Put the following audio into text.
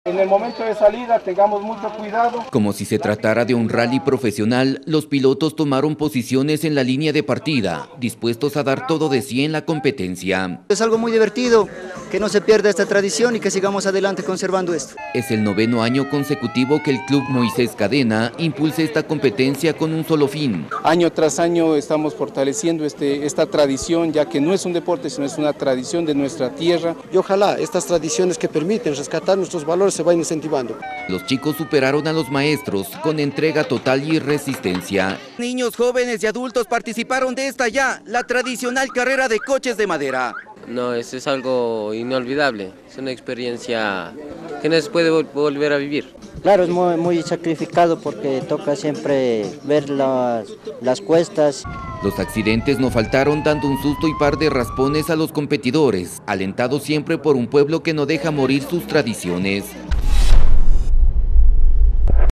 En el momento de salida tengamos mucho cuidado. Como si se tratara de un rally profesional, los pilotos tomaron posiciones en la línea de partida, dispuestos a dar todo de sí en la competencia. Es algo muy divertido, que no se pierda esta tradición y que sigamos adelante conservando esto. Es el 9º año consecutivo que el Club Moisés Cadena impulsa esta competencia con un solo fin. Año tras año estamos fortaleciendo esta tradición, ya que no es un deporte, sino es una tradición de nuestra tierra. Y ojalá estas tradiciones que permiten rescatar nuestros valores se vayan incentivando. Los chicos superaron a los maestros con entrega total y resistencia. Niños, jóvenes y adultos participaron de esta ya, la tradicional carrera de coches de madera. No, eso es algo inolvidable, es una experiencia que no se puede volver a vivir. Claro, es muy sacrificado porque toca siempre ver las cuestas. Los accidentes no faltaron, dando un susto y par de raspones a los competidores, alentados siempre por un pueblo que no deja morir sus tradiciones.